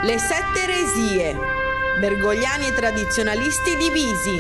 Le sette eresie, bergogliani e tradizionalisti divisi.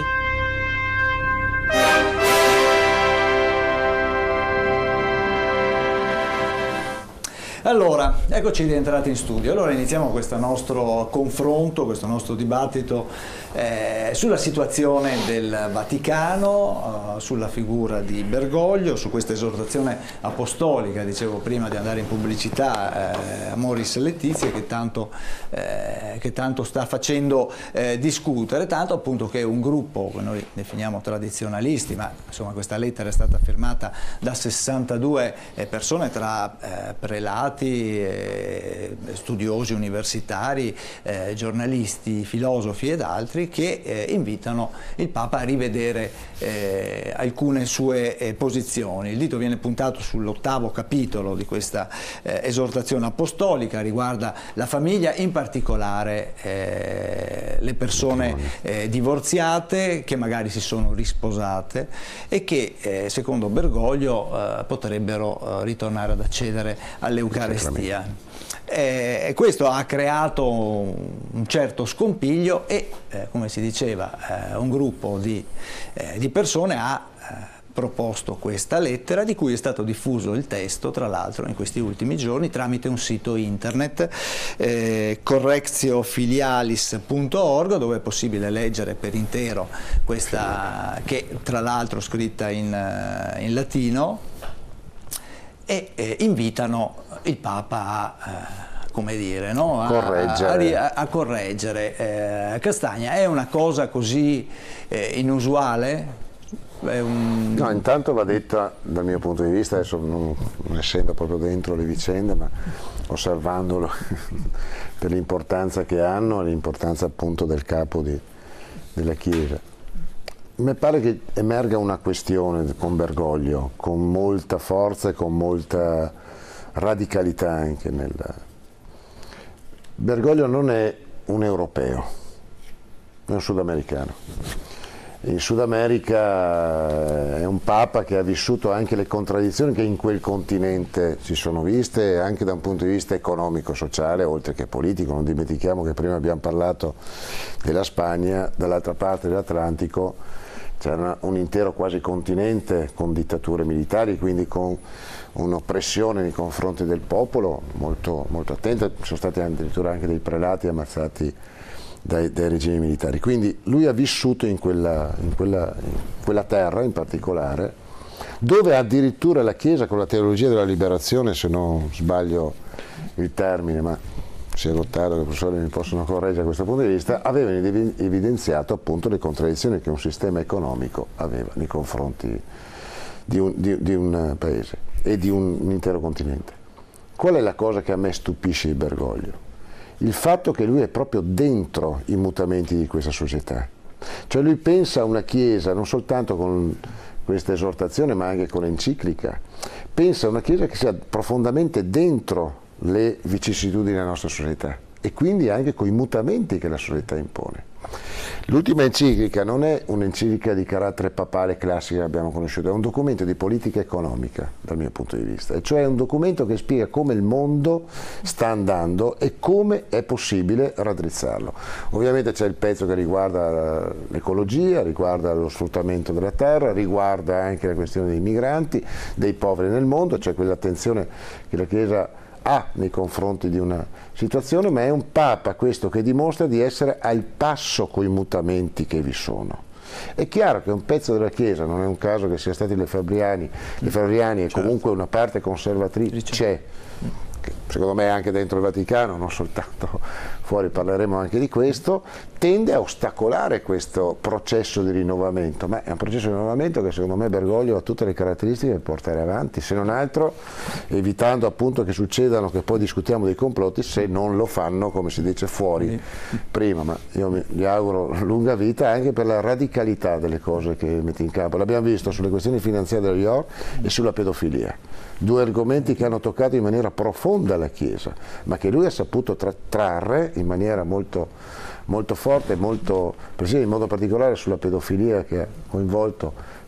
Allora, eccoci rientrati in studio. Allora iniziamo questo nostro confronto, questo nostro dibattito sulla situazione del Vaticano, sulla figura di Bergoglio, su questa esortazione apostolica, dicevo prima di andare in pubblicità, Amoris Laetitia, che tanto sta facendo discutere, tanto appunto che un gruppo che noi definiamo tradizionalisti, ma insomma questa lettera è stata firmata da 62 persone tra prelati, studiosi universitari, giornalisti, filosofi ed altri, che invitano il Papa a rivedere alcune sue posizioni. Il dito viene puntato sull'8° capitolo di questa esortazione apostolica, riguarda la famiglia, in particolare le persone divorziate che magari si sono risposate e che secondo Bergoglio potrebbero ritornare ad accedere all'Eucaristia. Questo ha creato un certo scompiglio e, come si diceva, un gruppo di persone ha proposto questa lettera, di cui è stato diffuso il testo, tra l'altro, in questi ultimi giorni tramite un sito internet, correctiofilialis.org, dove è possibile leggere per intero questa, che tra l'altro scritta in latino, e invitano il Papa come dire, no? a correggere. Castagna, è una cosa così inusuale? No, intanto va detta dal mio punto di vista, adesso non essendo proprio dentro le vicende, ma osservandolo per l'importanza che hanno e l'importanza appunto del capo della Chiesa. Mi pare che emerga una questione con Bergoglio, con molta forza e con molta radicalità anche Bergoglio non è un europeo, è un sudamericano. In Sud America è un Papa che ha vissuto anche le contraddizioni che in quel continente si sono viste, anche da un punto di vista economico-sociale, oltre che politico. Non dimentichiamo che prima abbiamo parlato della Spagna, dall'altra parte dell'Atlantico c'era un intero quasi continente con dittature militari, quindi con un'oppressione nei confronti del popolo molto, molto attenta. Ci sono stati addirittura anche dei prelati ammazzati dai regimi militari. Quindi lui ha vissuto in quella terra in particolare, dove addirittura la Chiesa, con la teologia della liberazione, se non sbaglio il termine, ma sia Gottardo che i professori mi possono correggere da questo punto di vista, avevano evidenziato appunto le contraddizioni che un sistema economico aveva nei confronti di un paese e di un intero continente. Qual è la cosa che a me stupisce di Bergoglio? Il fatto che lui è proprio dentro i mutamenti di questa società. Cioè lui pensa a una Chiesa, non soltanto con questa esortazione ma anche con l'enciclica, pensa a una Chiesa che sia profondamente dentro le vicissitudini della nostra società e quindi anche con i mutamenti che la società impone. L'ultima enciclica non è un'enciclica di carattere papale classica che abbiamo conosciuto, è un documento di politica economica dal mio punto di vista, e cioè è un documento che spiega come il mondo sta andando e come è possibile raddrizzarlo. Ovviamente c'è il pezzo che riguarda l'ecologia, riguarda lo sfruttamento della terra, riguarda anche la questione dei migranti, dei poveri nel mondo, cioè quell'attenzione che la Chiesa ha nei confronti di una situazione, ma è un Papa questo che dimostra di essere al passo con i mutamenti che vi sono. È chiaro che un pezzo della Chiesa, non è un caso che sia stati le Fabriani e comunque una parte conservatrice c'è, secondo me anche dentro il Vaticano, non soltanto fuori, parleremo anche di questo, tende a ostacolare questo processo di rinnovamento, ma è un processo di rinnovamento che secondo me Bergoglio ha tutte le caratteristiche per portare avanti, se non altro evitando appunto che succedano, che poi discutiamo dei complotti, se non lo fanno, come si dice, fuori prima, ma io gli auguro lunga vita anche per la radicalità delle cose che mette in campo. L'abbiamo visto sulle questioni finanziarie dello IOR e sulla pedofilia, due argomenti che hanno toccato in maniera profonda la Chiesa, ma che lui ha saputo trarre in maniera molto, molto forte, molto precisa, in modo particolare sulla pedofilia che ha coinvolto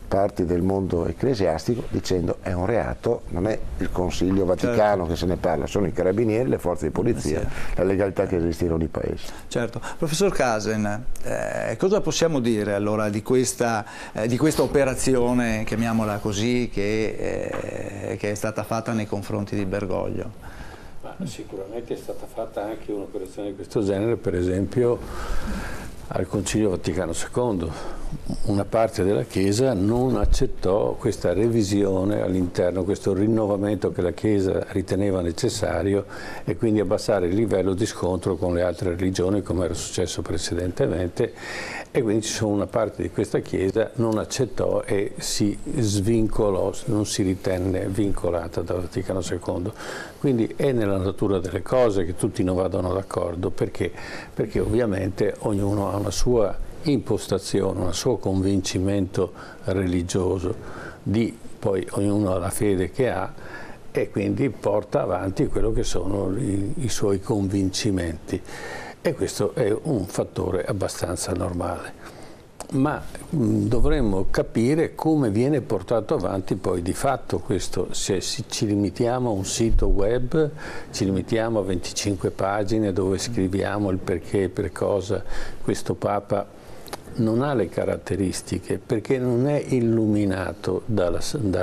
parti del mondo ecclesiastico dicendo è un reato, non è il Consiglio Vaticano che se ne parla, sono i carabinieri, le forze di polizia, la legalità che esiste in ogni paese. Certo. Professor Casen, cosa possiamo dire allora di questa operazione, chiamiamola così, che è stata fatta nei confronti di Bergoglio? Ma sicuramente è stata fatta anche un'operazione di questo genere, per esempio al Concilio Vaticano II. Una parte della Chiesa non accettò questa revisione all'interno, questo rinnovamento che la Chiesa riteneva necessario, e quindi abbassare il livello di scontro con le altre religioni come era successo precedentemente, e quindi ci sono una parte di questa Chiesa non accettò e si svincolò, non si ritenne vincolata dal Vaticano II. Quindi è nella natura delle cose che tutti non vadano d'accordo, perché ovviamente ognuno ha una sua impostazione, un suo convincimento religioso, poi ognuno ha la fede che ha e quindi porta avanti quello che sono i suoi convincimenti, e questo è un fattore abbastanza normale. Ma dovremmo capire come viene portato avanti poi di fatto questo, se ci limitiamo a un sito web, ci limitiamo a 25 pagine dove scriviamo il perché e per cosa questo Papa non ha le caratteristiche, perché non è illuminato dallo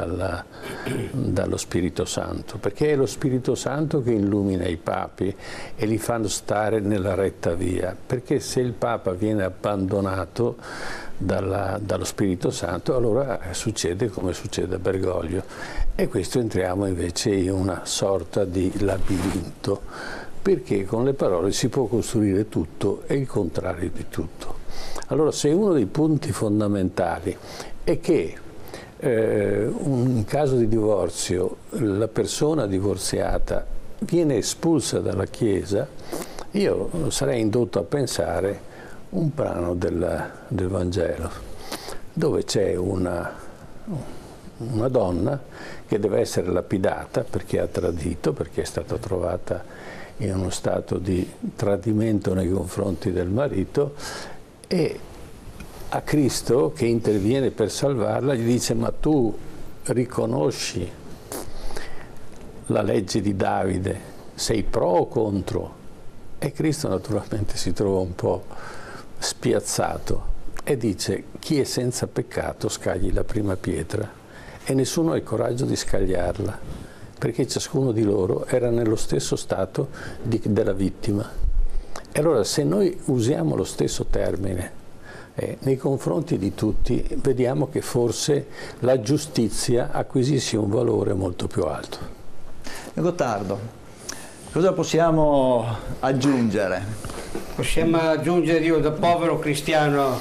Spirito Santo, perché è lo Spirito Santo che illumina i papi e li fa stare nella retta via, perché se il Papa viene abbandonato dallo Spirito Santo, allora succede come succede a Bergoglio, e questo entriamo invece in una sorta di labirinto, perché con le parole si può costruire tutto e il contrario di tutto. Allora, se uno dei punti fondamentali è che in caso di divorzio la persona divorziata viene espulsa dalla Chiesa, io sarei indotto a pensare un brano del Vangelo, dove c'è una donna che deve essere lapidata perché ha tradito, perché è stata trovata in uno stato di tradimento nei confronti del marito, e a Cristo, che interviene per salvarla, gli dice: ma tu riconosci la legge di Davide, sei pro o contro? E Cristo naturalmente si trova un po' spiazzato e dice: chi è senza peccato scagli la prima pietra, e nessuno ha il coraggio di scagliarla, perché ciascuno di loro era nello stesso stato della vittima. E allora, se noi usiamo lo stesso termine nei confronti di tutti, vediamo che forse la giustizia acquisisce un valore molto più alto. Gottardo, cosa possiamo aggiungere? Possiamo aggiungere, io da povero cristiano,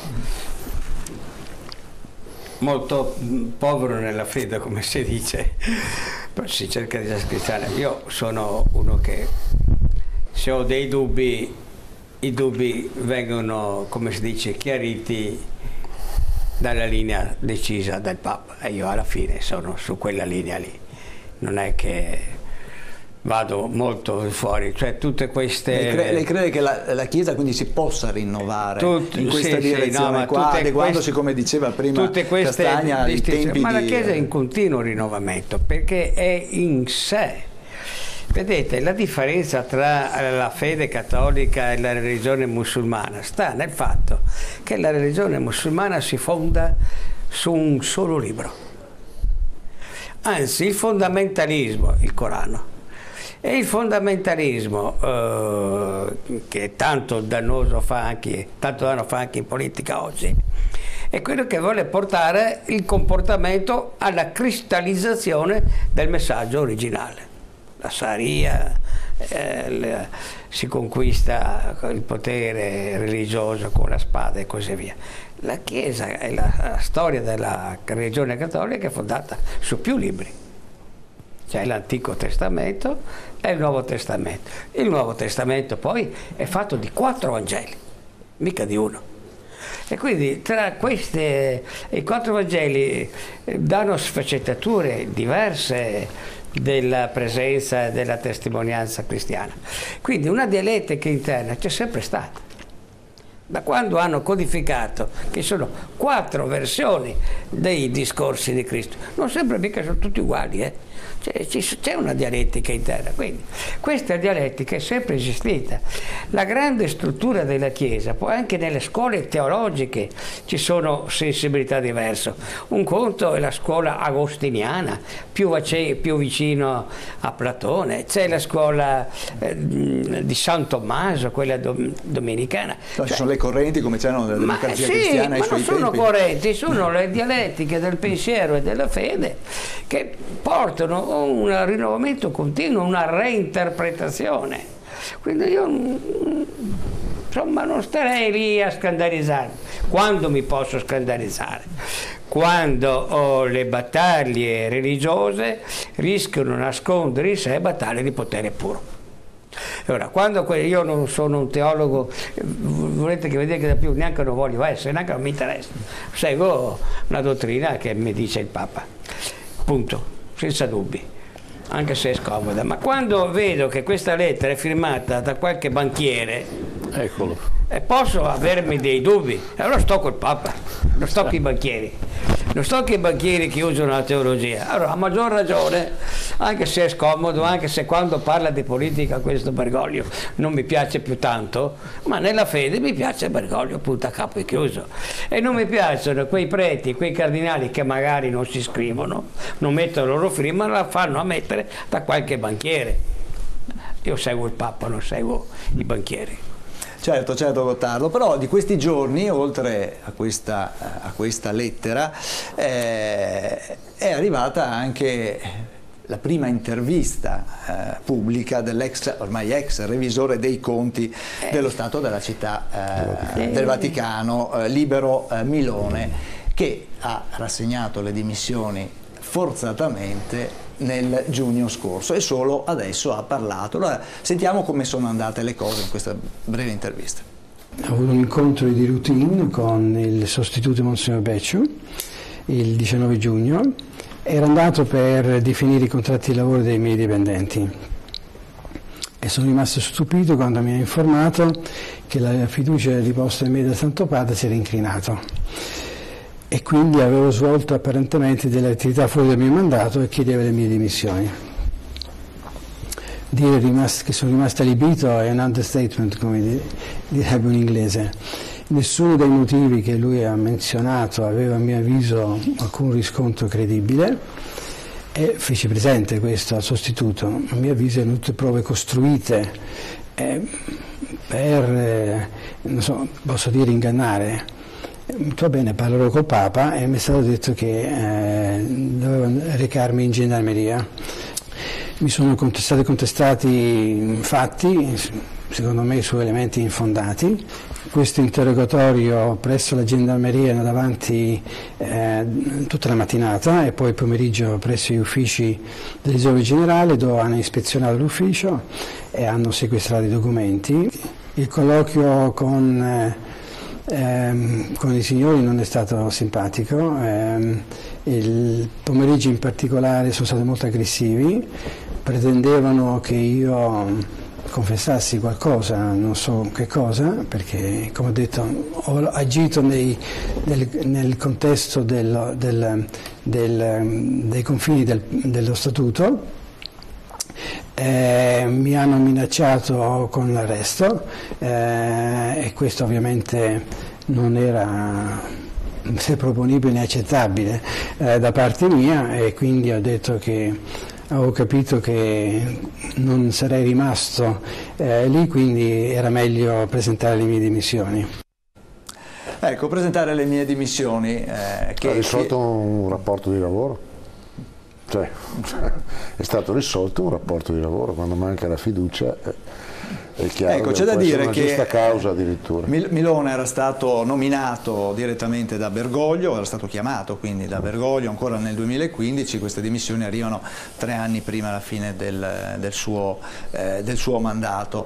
molto povero nella fede come si dice, però si cerca di essere cristiano. Io sono uno che, se ho dei dubbi, i dubbi vengono, come si dice, chiariti dalla linea decisa del Papa, e io alla fine sono su quella linea lì, non è che vado molto fuori, cioè tutte queste... Lei crede che la Chiesa quindi si possa rinnovare in questa direzione, no, qua, adeguandosi, come diceva prima Castagna, ai tempi ma la Chiesa è in continuo rinnovamento, perché è in sé. Vedete, la differenza tra la fede cattolica e la religione musulmana sta nel fatto che la religione musulmana si fonda su un solo libro. Anzi, il fondamentalismo, il Corano, e il fondamentalismo che è tanto danno fa anche in politica oggi, è quello che vuole portare il comportamento alla cristallizzazione del messaggio originale. La Sharia, si conquista il potere religioso con la spada e così via. La Chiesa e la storia della religione cattolica è fondata su più libri. C'è l'Antico Testamento e il Nuovo Testamento. Il Nuovo Testamento poi è fatto di 4 Vangeli, mica di uno. E quindi tra queste, i 4 Vangeli danno sfaccettature diverse della presenza e della testimonianza cristiana. Quindi una dialettica interna c'è sempre stata. da quando hanno codificato, che sono 4 versioni dei discorsi di Cristo, non sempre mica sono tutti uguali, c'è una dialettica interna, quindi questa dialettica è sempre esistita. La grande struttura della Chiesa, poi anche nelle scuole teologiche ci sono sensibilità diverse. Un conto è la scuola agostiniana, più vicino a Platone, c'è la scuola di San Tommaso, quella domenicana. Ci sono le correnti come c'erano nella democrazia cristiana ai suoi tempi. Ma non sono correnti, sono le dialettiche del pensiero e della fede che portano un rinnovamento continuo, una reinterpretazione. Quindi io insomma non starei lì a scandalizzare. Quando mi posso scandalizzare? Quando le battaglie religiose rischiano di nascondere in sé battaglie di potere puro. Allora, quando io non sono un teologo, volete che vedete che da più neanche non voglio essere, neanche non mi interessa, seguo una dottrina che mi dice il Papa, punto, senza dubbi, anche se è scomoda. Ma quando vedo che questa lettera è firmata da qualche banchiere, eccolo, e posso avermi dei dubbi, allora sto col Papa, non sto con i banchieri. Non sto che i banchieri che usano la teologia. Allora, a maggior ragione, anche se è scomodo, anche se quando parla di politica questo Bergoglio non mi piace più tanto, ma nella fede mi piace Bergoglio, punto, a capo e chiuso. E non mi piacciono quei preti, quei cardinali che magari non si iscrivono, non mettono la loro firma, la fanno a mettere da qualche banchiere. Io seguo il Papa, non seguo i banchieri. Certo, Gottardo, però di questi giorni, oltre a questa lettera, è arrivata anche la prima intervista pubblica ormai ex revisore dei conti dello Stato della Città del Vaticano, Libero Milone, che ha rassegnato le dimissioni forzatamente nel giugno scorso e solo adesso ha parlato. Allora sentiamo come sono andate le cose in questa breve intervista. Ho avuto un incontro di routine con il sostituto Monsignor Becciu il 19 giugno. Era andato per definire i contratti di lavoro dei miei dipendenti e sono rimasto stupito quando mi ha informato che la fiducia riposta in me dal Santo Padre si era inclinato. E quindi avevo svolto apparentemente delle attività fuori dal mio mandato e chiedeva le mie dimissioni. Dire che sono rimasto allibito è un understatement, come direbbe un inglese. Nessuno dei motivi che lui ha menzionato aveva a mio avviso alcun riscontro credibile e feci presente questo al sostituto. A mio avviso erano tutte prove costruite per, non so, posso dire ingannare. Va bene, parlerò col Papa e mi è stato detto che dovevo recarmi in gendarmeria. Mi sono stati contestati fatti, secondo me su elementi infondati. Questo interrogatorio presso la gendarmeria è andato avanti tutta la mattinata e poi il pomeriggio presso gli uffici dell'Esame Generale, dove hanno ispezionato l'ufficio e hanno sequestrato i documenti. Il colloquio con i signori non è stato simpatico, il pomeriggio in particolare sono stati molto aggressivi, pretendevano che io confessassi qualcosa, non so che cosa, perché come ho detto ho agito nel contesto dei confini dello statuto. Mi hanno minacciato con l'arresto e questo ovviamente non era né proponibile né accettabile da parte mia e quindi ho detto che avevo capito che non sarei rimasto lì, quindi era meglio presentare le mie dimissioni. Ecco, presentare le mie dimissioni. Ha risolto un rapporto di lavoro? Cioè, è stato risolto un rapporto di lavoro, quando manca la fiducia è chiaro, ecco, che c'è da dire una che giusta causa addirittura. Milone era stato nominato direttamente da Bergoglio, era stato chiamato quindi da Bergoglio ancora nel 2015, queste dimissioni arrivano 3 anni prima della fine del suo mandato.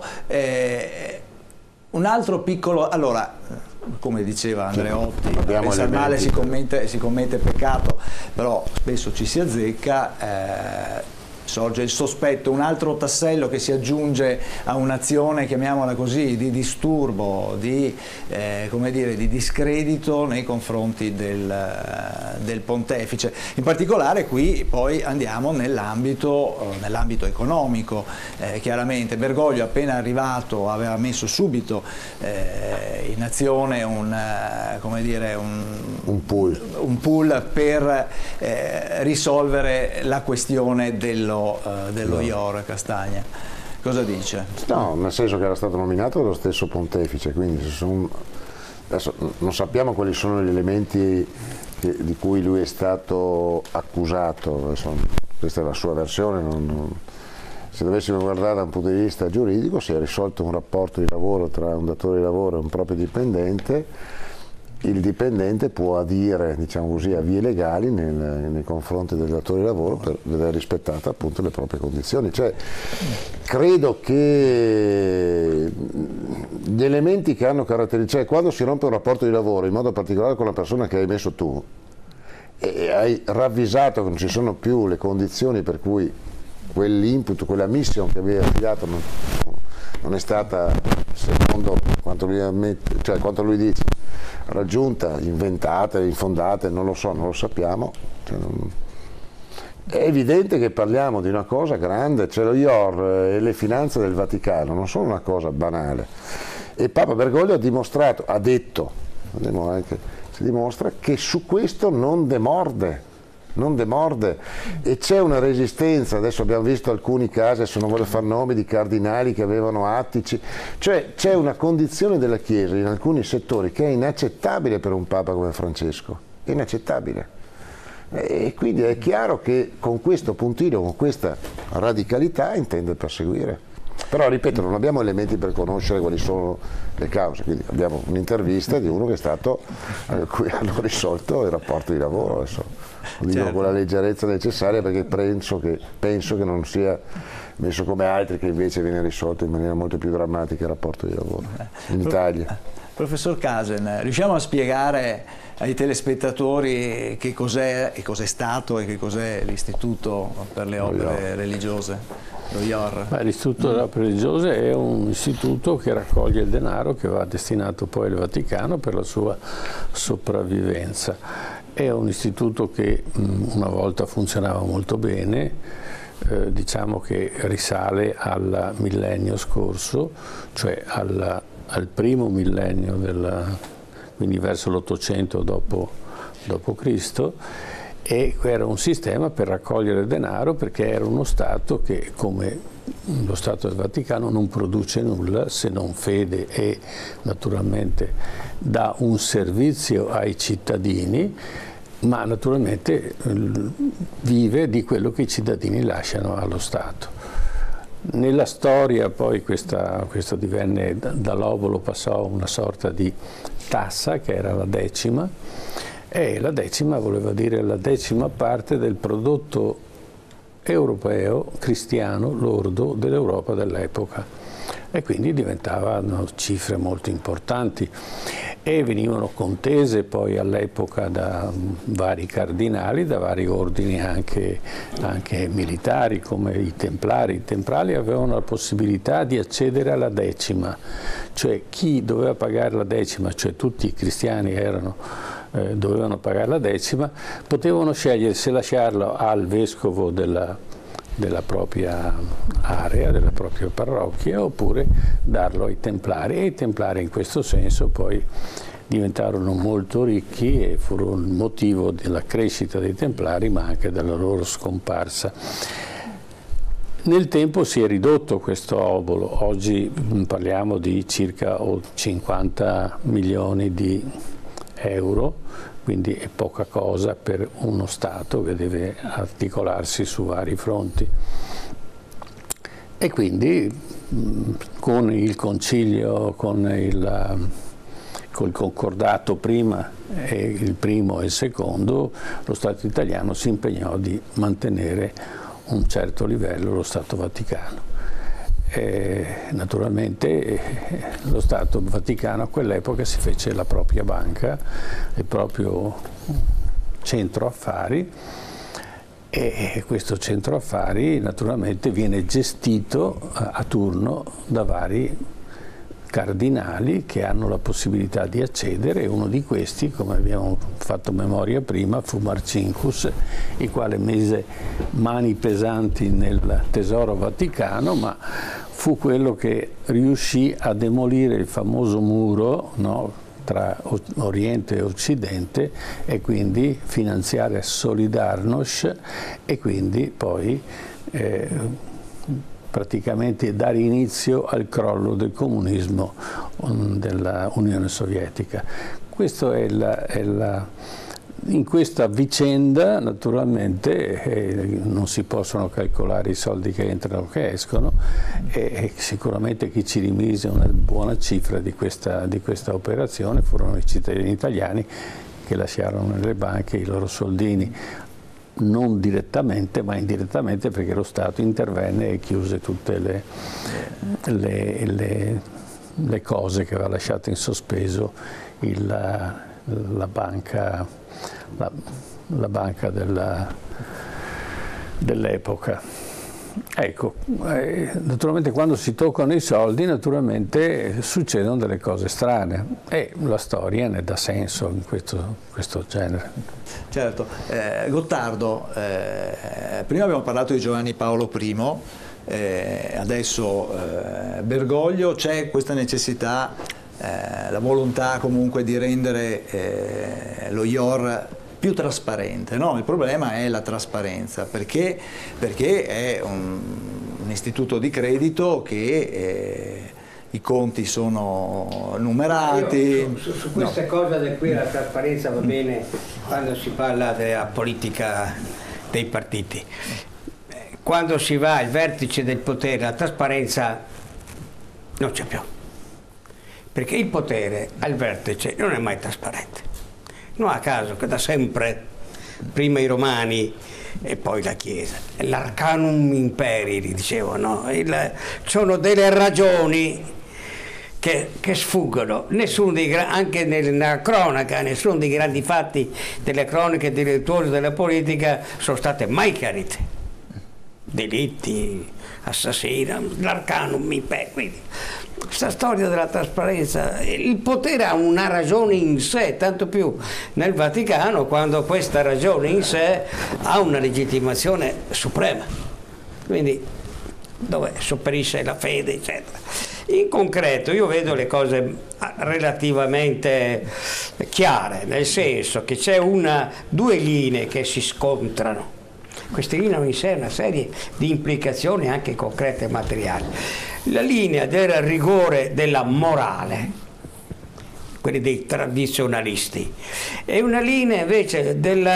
Un altro piccolo, allora, come diceva Andreotti, pensare male si commette peccato, però spesso ci si azzecca. sorge il sospetto, un altro tassello che si aggiunge a un'azione, chiamiamola così, di disturbo, come dire, di discredito nei confronti del pontefice. In particolare qui poi andiamo nell'ambito economico, chiaramente. Bergoglio appena arrivato aveva messo subito in azione un pool per risolvere la questione dello IOR Castagna. Cosa dice? No, nel senso che era stato nominato dallo stesso pontefice, quindi adesso non sappiamo quali sono gli elementi di cui lui è stato accusato, adesso, questa è la sua versione, se dovessimo guardare da un punto di vista giuridico si è risolto un rapporto di lavoro tra un datore di lavoro e un proprio dipendente. Il dipendente può adire, diciamo così, a vie legali nei confronti del datore di lavoro per vedere rispettate appunto le proprie condizioni. Cioè, credo che gli elementi che hanno caratterizzato, cioè quando si rompe un rapporto di lavoro, in modo particolare con la persona che hai messo tu, e hai ravvisato che non ci sono più le condizioni per cui quell'input, quella mission che avevi affidato non è stata, secondo quanto lui dice, raggiunta, inventata, infondata, non lo so, non lo sappiamo. È evidente che parliamo di una cosa grande, cioè lo IOR e le finanze del Vaticano non sono una cosa banale. E Papa Bergoglio ha dimostrato, ha detto, si dimostra che su questo non demorde e c'è una resistenza. Adesso abbiamo visto alcuni casi, adesso non voglio fare nomi, di cardinali che avevano attici, cioè c'è una condizione della Chiesa in alcuni settori che è inaccettabile per un Papa come Francesco, è inaccettabile, e quindi è chiaro che con questo puntino, con questa radicalità intende perseguire. Però ripeto, non abbiamo elementi per conoscere quali sono le cause, quindi abbiamo un'intervista di uno che è stato, a cui hanno risolto il rapporto di lavoro. Adesso lo dico con la leggerezza necessaria perché penso che non sia messo come altri che invece viene risolto in maniera molto più drammatica il rapporto di lavoro in Italia. Professor Casen, riusciamo a spiegare ai telespettatori che cos'è stato e che cos'è l'Istituto per le opere religiose? Lo IOR. L'Istituto delle opere religiose è un istituto che raccoglie il denaro che va destinato poi al Vaticano per la sua sopravvivenza. È un istituto che una volta funzionava molto bene, diciamo che risale al millennio scorso, cioè al primo millennio, quindi verso l'800 dopo Cristo, e era un sistema per raccogliere denaro perché era uno Stato che, come lo Stato del Vaticano, non produce nulla se non fede e naturalmente dà un servizio ai cittadini, ma naturalmente vive di quello che i cittadini lasciano allo Stato. Nella storia poi questo divenne, dall'obolo passò una sorta di tassa che era la decima, e la decima voleva dire la decima parte del prodotto europeo cristiano lordo dell'Europa dell'epoca, e quindi diventavano cifre molto importanti e venivano contese poi all'epoca da vari cardinali, da vari ordini anche militari come i Templari. I Templari avevano la possibilità di accedere alla decima, cioè chi doveva pagare la decima, cioè tutti i cristiani dovevano pagare la decima, potevano scegliere se lasciarlo al vescovo della propria area, della propria parrocchia, oppure darlo ai Templari. E i Templari in questo senso poi diventarono molto ricchi e furono il motivo della crescita dei Templari, ma anche della loro scomparsa. Nel tempo si è ridotto questo obolo, oggi parliamo di circa 50 milioni di euro, quindi è poca cosa per uno Stato che deve articolarsi su vari fronti. E quindi con il concilio, col concordato prima, il primo e il secondo, lo Stato italiano si impegnò di mantenere un certo livello lo Stato Vaticano. Naturalmente lo Stato Vaticano a quell'epoca si fece la propria banca, il proprio centro affari, E questo centro affari naturalmente viene gestito a turno da vari cardinali che hanno la possibilità di accedere, e uno di questi, come abbiamo fatto memoria prima, fu Marcinkus, il quale mise mani pesanti nel Tesoro Vaticano, ma fu quello che riuscì a demolire il famoso muro, no, tra Oriente e Occidente, e quindi finanziare Solidarnosc, e quindi poi praticamente dare inizio al crollo del comunismo della Unione Sovietica. Questo è in questa vicenda naturalmente non si possono calcolare i soldi che entrano o che escono, e sicuramente chi ci rimise una buona cifra di questa operazione furono i cittadini italiani, che lasciarono nelle banche i loro soldini, non direttamente ma indirettamente, perché lo Stato intervenne e chiuse tutte le cose che aveva lasciato in sospeso la banca dell'epoca. Ecco, naturalmente quando si toccano i soldi naturalmente succedono delle cose strane, e la storia ne dà senso in questo genere. Certo. Gottardo, prima abbiamo parlato di Giovanni Paolo I, adesso Bergoglio. C'è questa necessità, la volontà comunque di rendere lo IOR più trasparente, no? Il problema è la trasparenza, perché è un istituto di credito che i conti sono numerati. Su queste cose qui la trasparenza va bene quando si parla della politica dei partiti. Quando si va al vertice del potere, la trasparenza non c'è più, perché il potere al vertice non è mai trasparente. Non a caso che da sempre, prima i Romani e poi la Chiesa, l'arcanum imperi, dicevano, sono delle ragioni che sfuggono. Nessuno anche nella cronaca, nessuno dei grandi fatti delle croniche delittuose della politica sono state mai chiarite. Delitti, assassini, l'arcanum imperi. Quindi questa storia della trasparenza, il potere ha una ragione in sé, tanto più nel Vaticano, quando questa ragione in sé ha una legittimazione suprema, quindi dove sopperisce la fede, eccetera. In concreto io vedo le cose relativamente chiare, nel senso che c'è due linee che si scontrano. Queste linee hanno in sé una serie di implicazioni anche concrete e materiali. La linea del rigore della morale, quelli dei tradizionalisti, e una linea invece del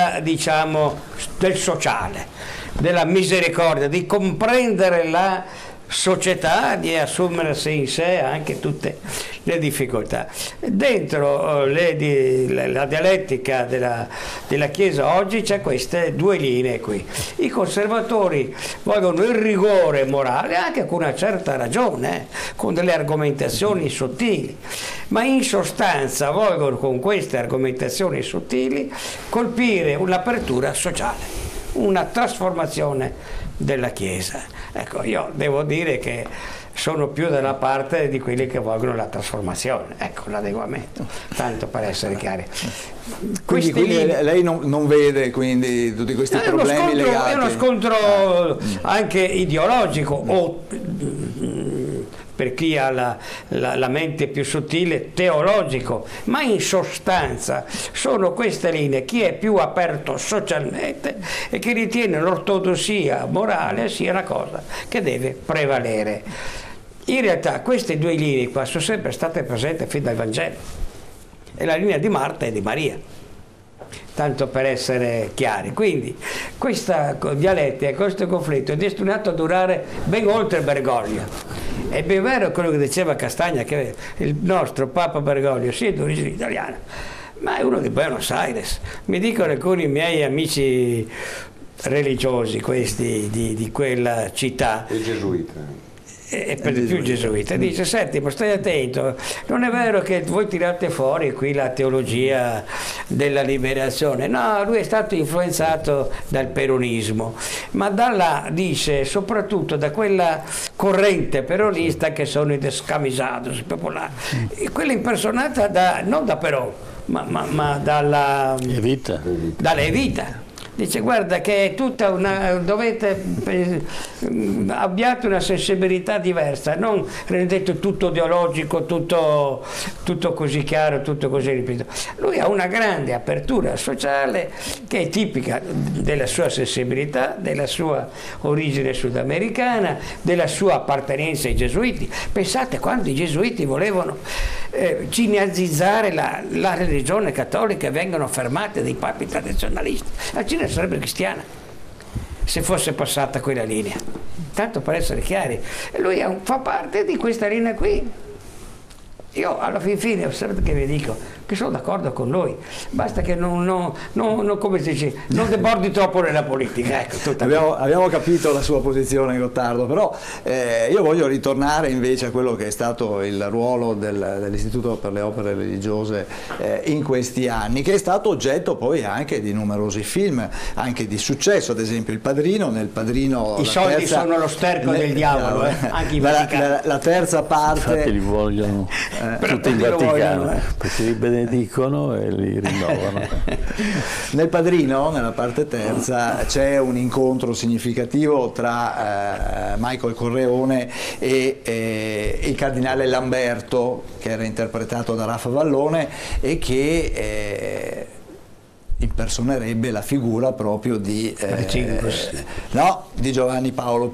sociale, della misericordia, di comprendere la società, di assumersi in sé anche tutte le difficoltà. Dentro la dialettica della Chiesa oggi c'è queste due linee qui. I conservatori vogliono il rigore morale, anche con una certa ragione, con delle argomentazioni sottili, ma in sostanza vogliono con queste argomentazioni sottili colpire un'apertura sociale, una trasformazione della Chiesa. Ecco, io devo dire che sono più dalla parte di quelli che vogliono la trasformazione, ecco, l'adeguamento, tanto per essere chiari. Quindi lei non vede quindi tutti questi problemi legati? È uno scontro anche ideologico, o per chi ha la mente più sottile, teologico, ma in sostanza sono queste linee: chi è più aperto socialmente e chi ritiene l'ortodossia morale sia una cosa che deve prevalere. In realtà queste due linee qua sono sempre state presenti fin dal Vangelo, è la linea di Marta e di Maria, tanto per essere chiari. Quindi questa dialettica, questo conflitto è destinato a durare ben oltre Bergoglio. È ben vero quello che diceva Castagna, che il nostro Papa Bergoglio sia di origine italiana, ma è uno di Buenos Aires. Mi dicono alcuni miei amici religiosi, questi di quella città, i gesuiti, e per di più gesuita, dice: senti, ma stai attento, non è vero che voi tirate fuori qui la teologia della liberazione. No, lui è stato influenzato dal peronismo, ma dice soprattutto da quella corrente peronista che sono i descamisados popolari, quella impersonata non da Perón, ma dalla Evita. Dice: guarda che è tutta abbiate una sensibilità diversa, non rendete tutto ideologico, tutto così chiaro, tutto così ripeto. Lui ha una grande apertura sociale che è tipica della sua sensibilità, della sua origine sudamericana, della sua appartenenza ai gesuiti. Pensate quando i gesuiti volevano cineazzizzare la religione cattolica e vengono fermati dai papi tradizionalisti. La Cina sarebbe cristiana se fosse passata quella linea, tanto per essere chiari. Lui fa parte di questa linea qui. Io alla fine osservate che vi dico che sono d'accordo con lui, basta che non come si dice, non debordi troppo nella politica, ecco. Abbiamo capito la sua posizione, Gottardo, però io voglio ritornare invece a quello che è stato il ruolo dell'Istituto per le Opere Religiose in questi anni, che è stato oggetto poi anche di numerosi film, anche di successo, ad esempio Il Padrino. Nel Padrino i soldi sono lo sterco del diavolo, anche in Vaticano. La terza parte, infatti li vogliono tutti in Vaticano, perché li benedicono e li rinnovano. Nel Padrino, nella parte terza, c'è un incontro significativo tra Michael Corleone e il cardinale Lamberto, che era interpretato da Raffa Vallone e che impersonerebbe la figura proprio di Giovanni Paolo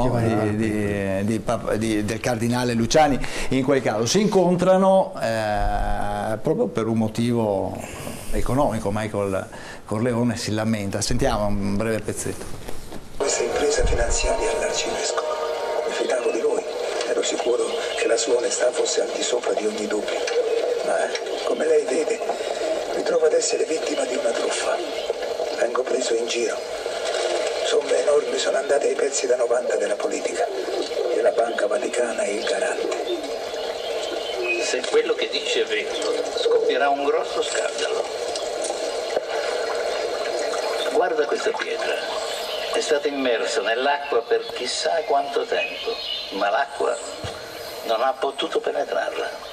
I, del cardinale Luciani. In quel caso si incontrano proprio per un motivo economico. Michael Corleone si lamenta. Sentiamo un breve pezzetto. Questa impresa finanziaria all'arcivescovo, mi fidavo di lui, ero sicuro che la sua onestà fosse al di sopra di ogni dubbio, ma come lei vede mi trovo ad essere vittima di una truffa. Vengo preso in giro. Somme enormi sono andate ai pezzi da 90 della politica e la Banca Vaticana è il garante. Se quello che dice è vero, scoppierà un grosso scandalo. Guarda questa pietra. È stata immersa nell'acqua per chissà quanto tempo, ma l'acqua non ha potuto penetrarla.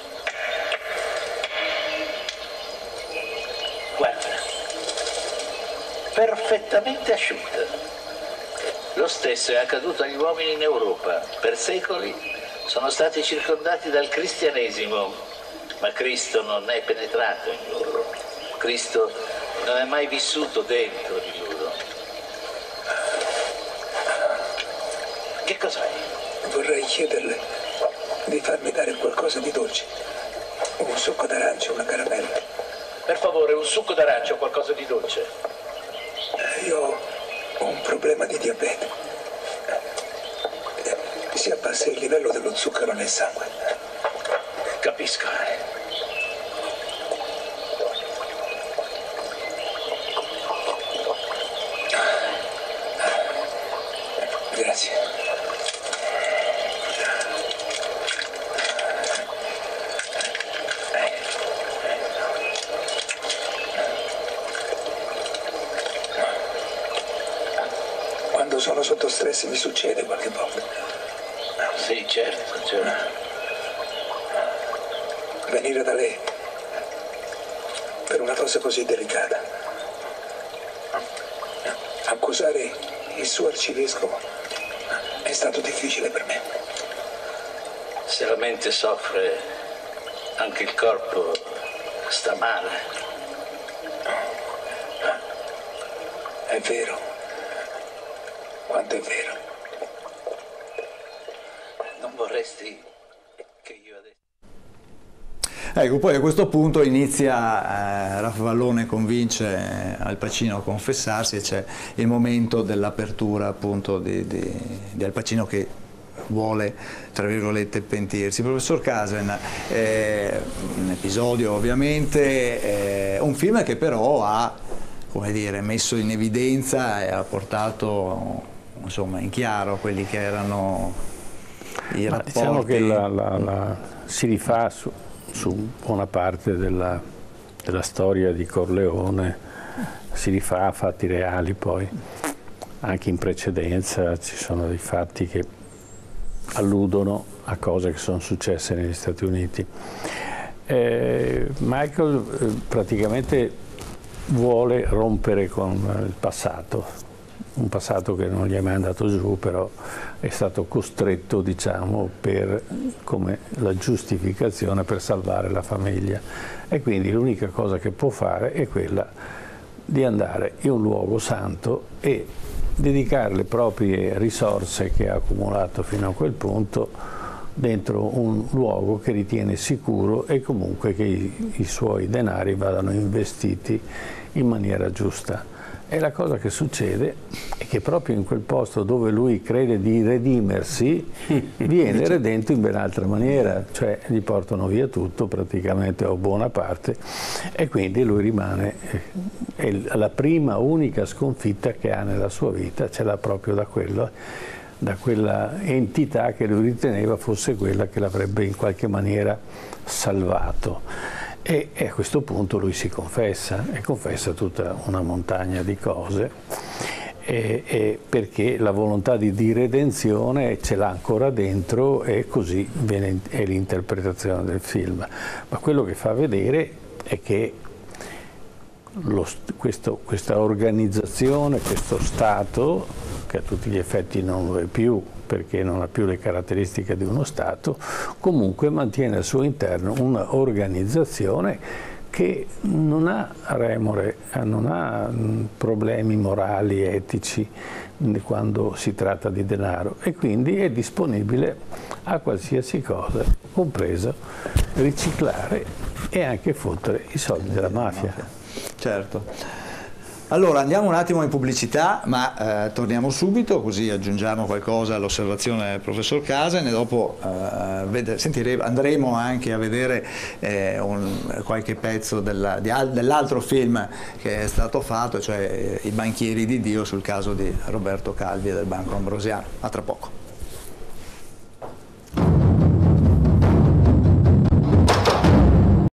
Guarda, perfettamente asciutta. Lo stesso è accaduto agli uomini in Europa. Per secoli sono stati circondati dal cristianesimo, ma Cristo non è penetrato in loro. Cristo non è mai vissuto dentro di loro. Che cos'hai? Vorrei chiederle di farmi dare qualcosa di dolce. Un succo d'arancia, una caramella. Per favore, un succo d'arancia o qualcosa di dolce. Io ho un problema di diabete. Si abbassa il livello dello zucchero nel sangue. Capisco. Grazie. Quando sono sotto stress mi succede qualche volta. Sì, certo. Venire da lei per una cosa così delicata. Accusare il suo arcivescovo è stato difficile per me. Se la mente soffre, anche il corpo sta male. È vero. Quanto è vero. Non vorresti che io adesso... Ecco, poi a questo punto inizia Raffa Vallone convince Al Pacino a confessarsi e c'è il momento dell'apertura appunto di Al Pacino che vuole, tra virgolette, pentirsi. Professor Casen, un episodio ovviamente, un film che però ha, come dire, messo in evidenza e ha portato insomma in chiaro quelli che erano i rapporti. Diciamo che si rifà su buona parte della storia di Corleone, si rifà a fatti reali poi. Anche in precedenza ci sono dei fatti che alludono a cose che sono successe negli Stati Uniti. Michael praticamente vuole rompere con il passato, un passato che non gli è mai andato giù, però è stato costretto, diciamo, come la giustificazione per salvare la famiglia. E quindi l'unica cosa che può fare è quella di andare in un luogo santo e dedicare le proprie risorse che ha accumulato fino a quel punto dentro un luogo che ritiene sicuro e comunque che i suoi denari vadano investiti in maniera giusta. E la cosa che succede è che proprio in quel posto dove lui crede di redimersi viene redento in ben altra maniera, cioè gli portano via tutto praticamente o buona parte, e quindi lui rimane, è la prima unica sconfitta che ha nella sua vita, ce l'ha proprio da quella entità che lui riteneva fosse quella che l'avrebbe in qualche maniera salvato. E a questo punto lui si confessa, e confessa tutta una montagna di cose, perché la volontà di redenzione ce l'ha ancora dentro, e così è l'interpretazione del film. Ma quello che fa vedere è che questa organizzazione, questo Stato, che a tutti gli effetti non lo è più, perché non ha più le caratteristiche di uno Stato, comunque mantiene al suo interno un'organizzazione che non ha remore, non ha problemi morali, etici quando si tratta di denaro, e quindi è disponibile a qualsiasi cosa, compreso riciclare e anche fottere i soldi della mafia. Certo. Allora andiamo un attimo in pubblicità, ma torniamo subito, così aggiungiamo qualcosa all'osservazione del professor Casen, e dopo andremo anche a vedere qualche pezzo dell'altro film che è stato fatto, cioè I banchieri di Dio, sul caso di Roberto Calvi e del Banco Ambrosiano. A tra poco.